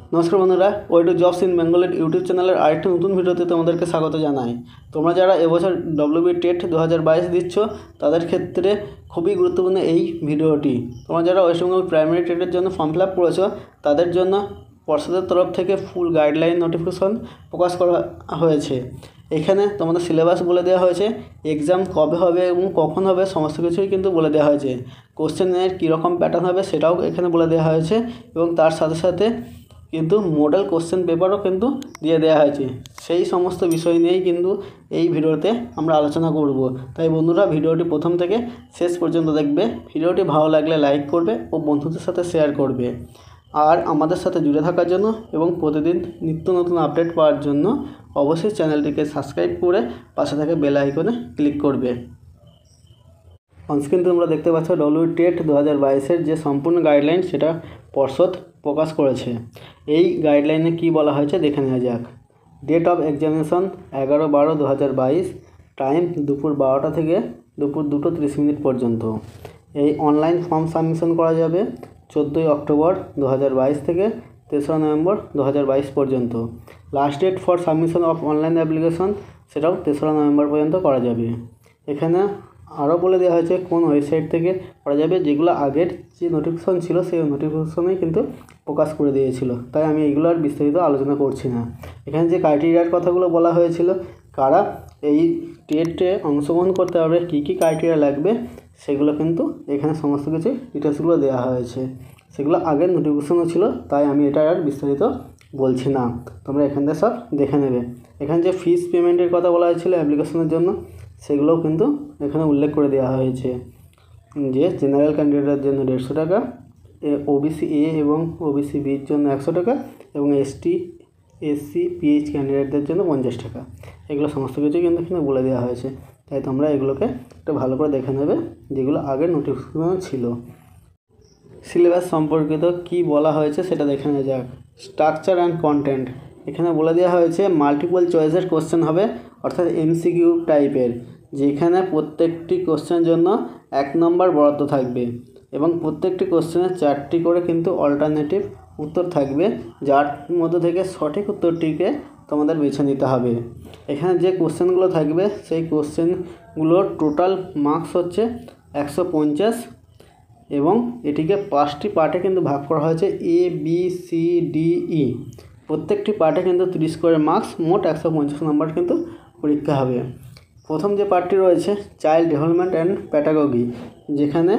নমস্কার বন্ধুরা, way to jobs in বেঙ্গলের ইউটিউব চ্যানেলের আরেকটি নতুন ভিডিওতে তোমাদেরকে স্বাগত জানাই। তোমরা যারা এবছর ডব্লিউবি টেট 2022 দিচ্ছ তাদের ক্ষেত্রে খুবই গুরুত্বপূর্ণ এই ভিডিওটি। তোমরা যারা ওয়েস্ট বেঙ্গল প্রাইমারি টেটের জন্য ফর্ম ফিল আপ করেছো তাদের জন্য পর্ষদের তরফ থেকে ফুল গাইডলাইন নোটিফিকেশন প্রকাশ করা হয়েছে। এখানে তোমাদের সিলেবাস বলে দেওয়া হয়েছে, এক্সাম কবে হবে এবং কখন হবে সমস্ত কিছুই কিন্তু বলে দেওয়া হয়েছে। কোশ্চেনের কীরকম প্যাটার্ন হবে সেটাও এখানে বলে দেওয়া হয়েছে এবং তার সাথে সাথে কিন্তু মডেল কোশ্চেন পেপারও কিন্তু দিয়ে দেওয়া হয়েছে। সেই সমস্ত বিষয় নিয়েই কিন্তু এই ভিডিওতে আমরা আলোচনা করব। তাই বন্ধুরা ভিডিওটি প্রথম থেকে শেষ পর্যন্ত দেখবে। ভিডিওটি ভালো লাগলে লাইক করবে ও বন্ধুদের সাথে শেয়ার করবে। আর আমাদের সাথে জুড়ে থাকার জন্য এবং প্রতিদিন নিত্য নতুন আপডেট পাওয়ার জন্য অবশ্যই চ্যানেলটিকে সাবস্ক্রাইব করে পাশে থাকা বেল আইকনে ক্লিক করবে। অনস্ক্রিন তোমরা দেখতে পাচ্ছ ডব্লিউবি টেট 2022-এর যে সম্পূর্ণ গাইডলাইন সেটা পর্ষদ প্রকাশ করেছে। এই গাইডলাইনে কি বলা হয়েছে দেখে নেওয়া যাক। ডেট অফ এক্সামিনেশন 11/12/2022, টাইম দুপুর 12টা থেকে দুপুর 2:30 পর্যন্ত। এই অনলাইন ফর্ম সাবমিশন করা যাবে 14 অক্টোবর 2022 থেকে 3রা নভেম্বর 2022 পর্যন্ত। Last date for submission of online application সেটাও 3রা নভেম্বর পর্যন্ত করা যাবে। এখানে আরও বলে দেওয়া হয়েছে কোন ওয়েবসাইট থেকে করা যাবে, যেগুলো আগের যে নোটিফিকেশন ছিল সেই নোটিফিকেশনেই কিন্তু প্রকাশ করে দিয়েছিল, তাই আমি এগুলো আর বিস্তারিত আলোচনা করছি না। এখানে যে ক্রাইটেরিয়ার কথাগুলো বলা হয়েছিল, কারা এই টেটে অংশগ্রহণ করতে পারবে, কী কী ক্রাইটেরিয়া লাগবে, সেগুলো কিন্তু এখানে সমস্ত কিছু ডিটেলসগুলো দেওয়া হয়েছে। সেগুলো আগের নোটিফিকেশনও ছিল, তাই আমি এটা আর বিস্তারিত বলছি না, তোমরা এখান থেকে সব দেখে নেবে। এখানে যে ফিস পেমেন্টের কথা বলা হয়েছিল অ্যাপ্লিকেশনের জন্য, সেগুলোও কিন্তু এখানে উল্লেখ করে দেওয়া হয়েছে যে জেনারেল ক্যান্ডিডেটের জন্য 150 টাকা, ওবিসি এ এবং ওবিসি বির জন্য 100 টাকা এবং এসটি এসসি পিএইচ ক্যান্ডিডেটদের জন্য 50 টাকা। এগুলো সমস্ত কিছু কিন্তু এখানে বলে দেওয়া হয়েছে, তাই তোমরা এগুলোকে একটু ভালো করে দেখে নেবে, যেগুলো আগের নোটিফিকেশন ছিল। সিলেবাস সম্পর্কিত কি বলা হয়েছে সেটা দেখে নেওয়া যাক। স্ট্রাকচার অ্যান্ড কন্টেন্ট এখানে বলে দেওয়া হয়েছে মাল্টিপল চয়েসের কোশ্চেন হবে, অর্থাৎ এমসিকিউ টাইপের, যেখানে প্রত্যেকটি কোশ্চেনের জন্য 1 নম্বর বরাদ্দ থাকবে এবং প্রত্যেকটি কোশ্চেনের 4টি করে কিন্তু অল্টারনেটিভ উত্তর থাকবে, যার মধ্যে থেকে সঠিক উত্তরটিকে তোমাদের বেছে নিতে হবে। এখানে যে কোশ্চেনগুলো থাকবে সেই কোশ্চেনগুলোর টোটাল মার্কস হচ্ছে 150 এবং এটিকে 5টি পার্টে কিন্তু ভাগ করা হয়েছে, A B C D E. প্রত্যেকটি পার্টে কিন্তু 30 করে মার্কস, মোট 150 নম্বর কিন্তু পরীক্ষা হবে। প্রথম যে পার্টটি রয়েছে চাইল্ড ডেভেলপমেন্ট অ্যান্ড প্যাডাগজি, যেখানে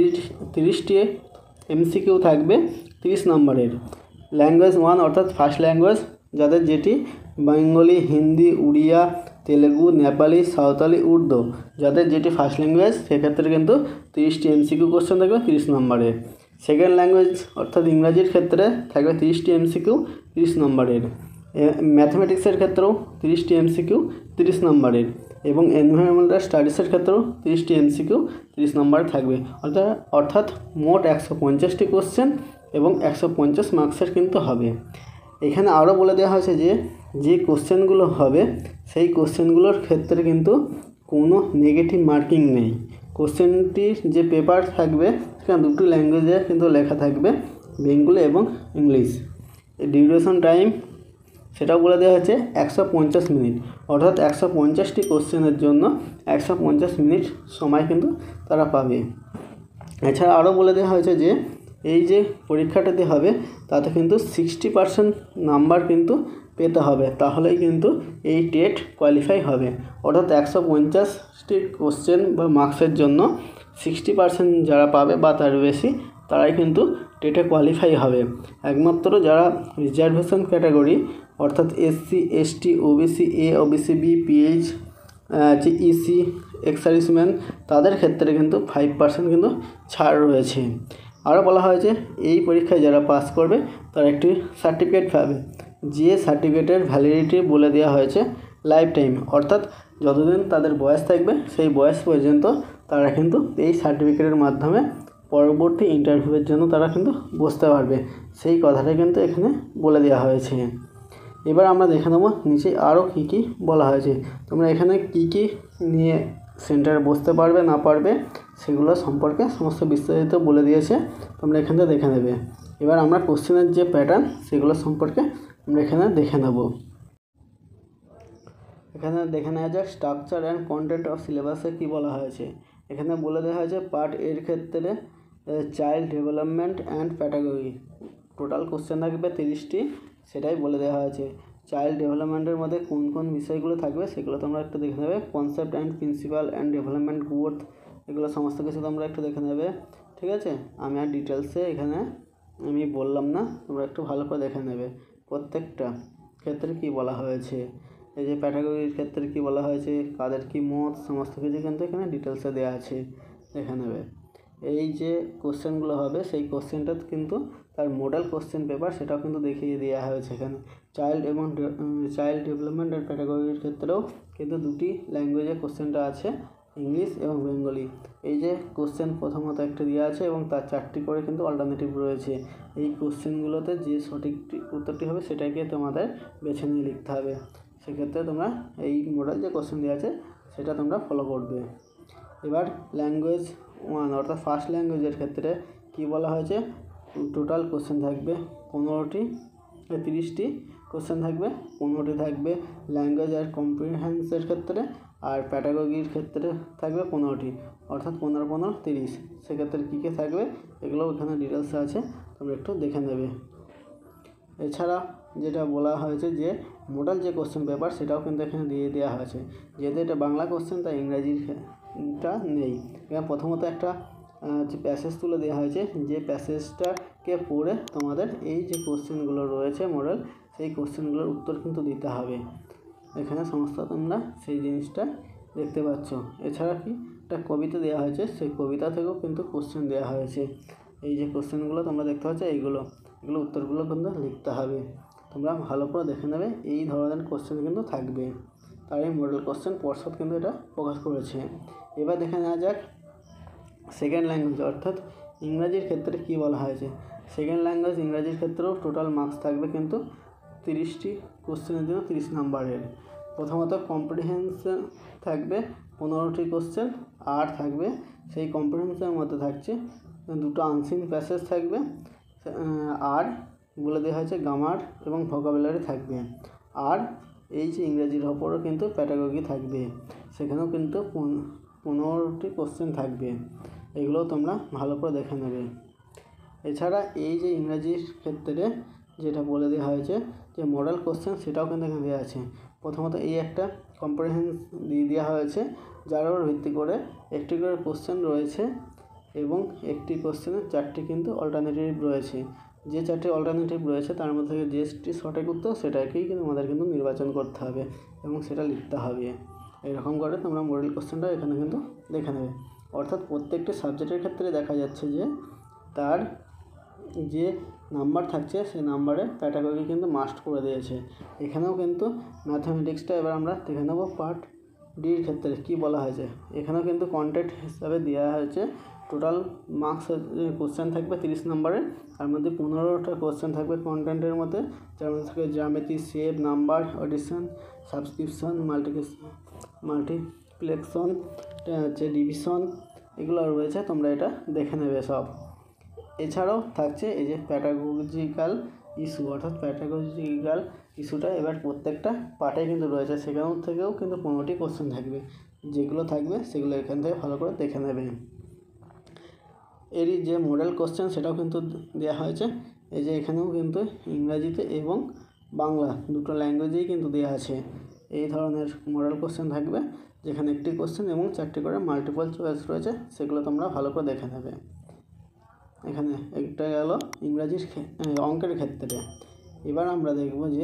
30টি এমসিকিউ থাকবে 30 নম্বরের। ল্যাঙ্গুয়েজ 1 অর্থাৎ ফার্স্ট ল্যাঙ্গুয়েজ, যাদের যেটি বেঙ্গলি, হিন্দি, উড়িয়া, তেলেগু, নেপালি, সাঁওতালি, উর্দু, যাদের যেটি ফার্স্ট ল্যাঙ্গুয়েজ, সেক্ষেত্রে কিন্তু 30টি এমসিকিউ কোশ্চেন থাকবে 30 নম্বরের। সেকেন্ড ল্যাঙ্গুয়েজ অর্থাৎ ইংরাজির ক্ষেত্রে থাকবে 30টি এমসিকিউ 30 নম্বরের। ম্যাথমেটিক্সের ক্ষেত্রেও 30টি এমসিকিউ 30 নম্বরের এবং এনভায়রনমেন্টাল স্টাডিজের ক্ষেত্রেও 30টি এমসিকিউ 30 নম্বরে থাকবে, অর্থাৎ মোট 150টি কোশ্চেন এবং 150 মার্কসের কিন্তু হবে। এখানে আরও বলে দেওয়া হয়েছে যে কোশ্চেনগুলো হবে সেই কোশ্চেনগুলোর ক্ষেত্রে কিন্তু কোনো নেগেটিভ মার্কিং নেই। কোশ্চেনটির যে পেপার থাকবে সেখানে 2টি ল্যাঙ্গুয়েজে কিন্তু লেখা থাকবে, বেঙ্গলি এবং ইংলিশ। ডিউরেশন টাইম সেটাও বলে দেওয়া হয়েছে 150 মিনিট, অর্থাৎ 150টি কোশ্চেনের জন্য 150 মিনিট সময় কিন্তু তারা পাবে। এছাড়া আরও বলে দেওয়া হয়েছে যে এই যে পরীক্ষাটাতে হবে তাতে কিন্তু 60% নাম্বার কিন্তু পেতে হবে, তাহলেই কিন্তু এই টেট কোয়ালিফাই হবে। অর্থাৎ 150টি কোশ্চেন বা মার্কসের জন্য 60% যারা পাবে বা তার বেশি, তারাই কিন্তু টেটে কোয়ালিফাই হবে। একমাত্র যারা রিজার্ভেশন ক্যাটাগরি অর্থাৎ SC ST OBC A OBC B PH যে ইসি এক্স সার্ভিসম্যান, তাদের ক্ষেত্রে কিন্তু 5% কিন্তু ছাড় রয়েছে। আরও বলা হয়েছে এই পরীক্ষায় যারা পাস করবে তারা একটি সার্টিফিকেট পাবে, যে সার্টিফিকেটের ভ্যালিডিটি বলে দেওয়া হয়েছে লাইফ টাইম, অর্থাৎ যতদিন তাদের বয়স থাকবে সেই বয়স পর্যন্ত তারা কিন্তু এই সার্টিফিকেটের মাধ্যমে পরবর্তী ইন্টারভিউয়ের জন্য তারা কিন্তু বসতে পারবে। সেই কথাটা কিন্তু এখানে বলে দেওয়া হয়েছে। এবার আমরা দেখে নেব নিচে আরও কী কী বলা হয়েছে। তোমরা এখানে কী কী নিয়ে সেন্টারে বসতে পারবে না পারবে সেগুলো সম্পর্কে সমস্ত বিস্তারিত বলে দিয়েছে, তোমরা এখান থেকে দেখে নেবে। এবার আমরা কোশ্চেনের যে প্যাটার্ন সেগুলো সম্পর্কে আমরা এখানে দেখে নেব। এখানে দেখে নেওয়া যাক স্ট্রাকচার অ্যান্ড কন্টেন্ট অফ সিলেবাসে কী বলা হয়েছে। এখানে বলে দেওয়া হয়েছে পার্ট এর ক্ষেত্রে child development and pedagogy, total question থাকবে 30টি, সেটাই বলে দেওয়া হয়েছে। চাইল্ড ডেভেলপমেন্টের মধ্যে কোন কোন বিষয়গুলো থাকবে সেগুলো তোমরা একটু দেখে নেবে। Concept and principle and development growth, এগুলো সমস্ত কিছু তোমরা একটু দেখে নেবে, ঠিক আছে। আমি আর ডিটেলসে এখানে আমি বললাম না, তোমরা একটু ভালো করে দেখে নেবে প্রত্যেকটা ক্ষেত্রে কি বলা হয়েছে। এই যে প্যাডাগজির ক্ষেত্রে কি বলা হয়েছে, কাদের কি মত, সমস্ত কিছু কিন্তু এখানে ডিটেলসে দেওয়া আছে, দেখে নেবে। এই যে কোশ্চেনগুলো হবে সেই কোশ্চেনটা কিন্তু তার মডেল কোশ্চেন পেপার, সেটাও কিন্তু দেখিয়ে দেওয়া হয়েছে এখানে। চাইল্ড ডেভেলপমেন্ট আর প্যাডাগজির ক্ষেত্রেও কিন্তু দুটি ল্যাঙ্গুয়েজে কোশ্চেনটা আছে, ইংলিশ এবং বেঙ্গলি। এই যে কোশ্চেন প্রথমত একটা দেওয়া আছে এবং তার 4টি করে কিন্তু অল্টারনেটিভ রয়েছে। এই কোশ্চেনগুলোতে যে সঠিক উত্তরটি হবে সেটাকে তোমাদের বেছে নিয়ে লিখতে হবে। সেক্ষেত্রে তোমরা এই মডেল যে কোশ্চেন দেওয়া আছে সেটা তোমরা ফলো করবে। এবার ল্যাঙ্গুয়েজ 1 অর্থাৎ ফার্স্ট ল্যাঙ্গুয়েজের ক্ষেত্রে কি বলা হয়েছে, টোটাল কোশ্চেন থাকবে 30টি কোশ্চেন থাকবে, 15টি থাকবে ল্যাঙ্গুয়েজ আর কম্প্রিহেন্সের ক্ষেত্রে, আর প্যাডাগজির ক্ষেত্রে থাকবে 15টি, অর্থাৎ 15 15 30। সেক্ষেত্রে কী কী থাকবে এগুলো এখানে ডিটেলসে আছে, তোমরা একটু দেখে নেবে। এছাড়া যেটা বলা হয়েছে যে মডেল যে কোশ্চেন পেপার সেটাও কিন্তু এখানে দিয়ে দেওয়া হয়েছে। যেহেতু এটা বাংলা কোশ্চেন তাই ইংরাজিটা নেই। এখানে প্রথমত একটা যে প্যাসেজ তুলে দেওয়া হয়েছে, যে প্যাসেজটাকে পড়ে তোমাদের এই যে কোশ্চেনগুলো রয়েছে মডেল, সেই কোশ্চেনগুলোর উত্তর কিন্তু দিতে হবে। এখানে সমস্ত তোমরা সেই জিনিসটা দেখতে পাচ্ছ। এছাড়া কি একটা কবিতা দেওয়া হয়েছে, সেই কবিতা থেকেও কিন্তু কোশ্চেন দেওয়া হয়েছে। এই যে কোশ্চেনগুলো তোমরা দেখতে পাচ্ছ এগুলো উত্তরগুলো কিন্তু লিখতে হবে, তোমরা ভালো করে দেখে নেবে। এই ধরনের কোশ্চেন কিন্তু থাকবে, তার এই মডেল কোশ্চেন পর্ষদ কিন্তু এটা প্রকাশ করেছে। এবার দেখে নেওয়া যাক সেকেন্ড ল্যাঙ্গুয়েজ অর্থাৎ ইংরাজির ক্ষেত্রে কি বলা হয়েছে। সেকেন্ড ল্যাঙ্গুয়েজ ইংরাজির ক্ষেত্রেও টোটাল মার্কস থাকবে কিন্তু 30টি কোশ্চেনের জন্য 30 নাম্বারের। প্রথমত কম্প্রিহেনশন থাকবে 15টি কোশ্চেন, আর থাকবে সেই কম্প্রিহেনশনের মধ্যে থাকছে 2টো আনসিন প্যাসেজ থাকবে, আর বলে দেওয়া হয়েছে গ্রামার এবং ভোকাবুলারি থাকবে। আর এই যে ইংরেজির ওপরও কিন্তু প্যাডাগজি থাকবে, সেখানেও কিন্তু 15টি কোশ্চেন থাকবে। এগুলোও তোমরা ভালো করে দেখে নেবে। এছাড়া এই যে ইংরাজির ক্ষেত্রে যেটা বলে দেওয়া হয়েছে যে মডেল কোশ্চেন, সেটাও কিন্তু এখানে দেওয়া আছে। প্রথমত এই একটা কম্প্রিহেন্স দিয়ে দেওয়া হয়েছে, যার উপর ভিত্তি করে একটি করে কোশ্চেন রয়েছে এবং একটি কোশ্চেনের 4টি কিন্তু অল্টারনেটিভ রয়েছে। যে 4টি অল্টারনেটিভ রয়েছে তার মধ্যে থেকে যেটি সঠিক উত্তর সেটাকেই কিন্তু আমাদের কিন্তু নির্বাচন করতে হবে এবং সেটা লিখতে হবে। এরকম করে তোমরা মডেল কোশ্চেনটা এখানে কিন্তু দেখে নেবে। অর্থাৎ প্রত্যেকটি সাবজেক্টের ক্ষেত্রে দেখা যাচ্ছে যে তার যে নাম্বার থাকছে সেই নাম্বারে প্যাডাগজি কিন্তু মাস্ট করে দিয়েছে। এখানেও কিন্তু ম্যাথামেটিক্সটা এবার আমরা দেখে নেব পার্ট ডির ক্ষেত্রে কী বলা হয়েছে। এখানেও কিন্তু কন্টেন্ট হিসাবে দেওয়া হয়েছে, টোটাল মার্কস কোশ্চেন থাকবে 30 নাম্বারের, তার মধ্যে 15টা কোশ্চেন থাকবে কন্টেন্টের মধ্যে, যার মধ্যে থাকবে জ্যামিতি, shape, number, addition, subtraction, multiplication, হচ্ছে ডিভিশন, এগুলো রয়েছে, তোমরা এটা দেখে নেবে সব। এছাড়াও থাকছে এই যে প্যাডাগজিক্যাল ইস্যু, অর্থাৎ প্যাডাগজিক্যাল ইস্যুটা এবার প্রত্যেকটা পার্টে কিন্তু রয়েছে, সেখান থেকেও কিন্তু 15টি কোশ্চেন থাকবে। যেগুলো থাকবে সেগুলো এখান থেকে ভালো করে দেখে নেবে। এরই যে মডেল কোশ্চেন সেটাও কিন্তু দেওয়া হয়েছে। এই যে এখানেও কিন্তু ইংরাজিতে এবং বাংলা দুটো ল্যাঙ্গুয়েজেই কিন্তু দেওয়া আছে। এই ধরনের মডেল কোশ্চেন থাকবে, যেখানে একটি কোশ্চেন এবং 4টি করে মাল্টিপল চয়েস রয়েছে, সেগুলো তোমরা ভালো করে দেখে নেবে। এখানে একটা গেল ইংরাজির অঙ্কের ক্ষেত্রে। এবার আমরা দেখব যে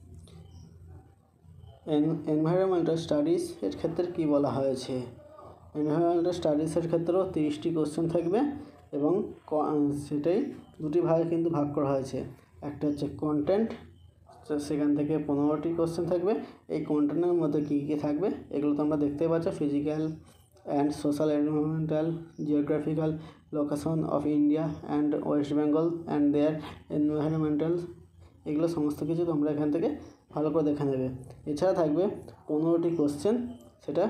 এনভায়রনমেন্টাল স্টাডিজ এর ক্ষেত্রে কী বলা হয়েছে। এনভায়রনমেন্টাল স্টাডিজের ক্ষেত্রেও 30টি কোশ্চেন থাকবে এবং সেটাই দুটি ভাগে কিন্তু ভাগ করা হয়েছে। একটা হচ্ছে কন্টেন্ট, সেখান থেকে 15টি কোশ্চেন থাকবে। এই কন্টেন্টের মধ্যে কী কী থাকবে এগুলো তোমরা দেখতেই পাচ্ছ, physical and social, environmental, geographical location of India and West Bengal and their environmental, এগুলো সমস্ত কিছু তোমরা এখান থেকে ভালো করে দেখে নেবে। এছাড়া থাকবে 15টি কোশ্চেন, সেটা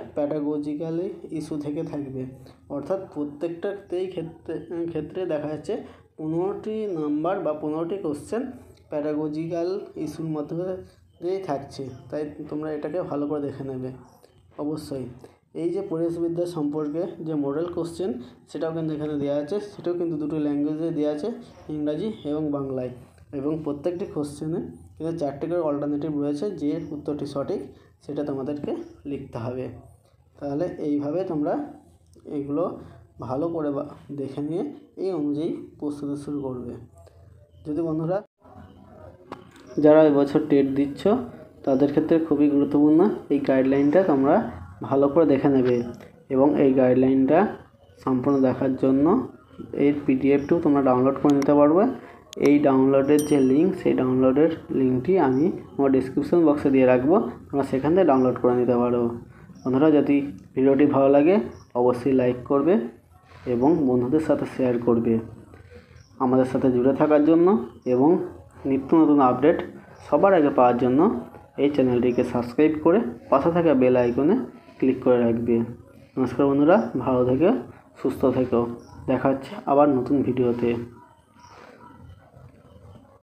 প্যাডাগজিক্যালি ইস্যু থেকে থাকবে। অর্থাৎ প্রত্যেকটাতেই ক্ষেত্রে দেখা যাচ্ছে 15টি নাম্বার বা 15টি কোশ্চেন প্যাডাগজিক্যাল ইস্যুর মধ্যে দিয়েই থাকছে, তাই তোমরা এটাকে ভালো করে দেখে নেবে অবশ্যই। এই যে পরিবেশবিদ্যা সম্পর্কে যে মডেল কোশ্চেন সেটাও কিন্তু এখানে দেওয়া আছে, সেটাও কিন্তু দুটো ল্যাঙ্গুয়েজে দেওয়া আছে, ইংরাজি এবং বাংলায়, এবং প্রত্যেকটি কোশ্চেনে কিন্তু 4টে করে অল্টারনেটিভ রয়েছে, যে উত্তরটি সঠিক সেটা তোমাদেরকে লিখতে হবে। তাহলে এইভাবে তোমরা এগুলো ভালো করে দেখে নিয়ে এই অনুযায়ী প্রস্তুতি শুরু করবে। যদি বন্ধুরা যারা এবছর টেট দিচ্ছ তাদের ক্ষেত্রে খুবই গুরুত্বপূর্ণ এই গাইডলাইনটা তোমরা ভালো করে দেখে নেবে, এবং এই গাইডলাইনটা সম্পূর্ণ দেখার জন্য এর পিডিএফটিও তোমরা ডাউনলোড করে নিতে পারবে। এই ডাউনলোডের যে লিঙ্ক, সেই ডাউনলোডের লিঙ্কটি আমি আমার ডিসক্রিপশন বক্সে দিয়ে রাখবো, তোমরা সেখান থেকে ডাউনলোড করে নিতে পারো। বন্ধুরা যদি ভিডিওটি ভালো লাগে অবশ্যই লাইক করবে এবং বন্ধুদের সাথে শেয়ার করবে। আমাদের সাথে জুড়ে থাকার জন্য এবং নিত্য নতুন আপডেট সবার আগে পাওয়ার জন্য এই চ্যানেলটিকে সাবস্ক্রাইব করে পাশে থাকা বেল আইকনে ক্লিক করে রাখবে। নমস্কার বন্ধুরা, ভালো থেকো, সুস্থ থেকো, দেখা হচ্ছে আবার নতুন ভিডিওতে।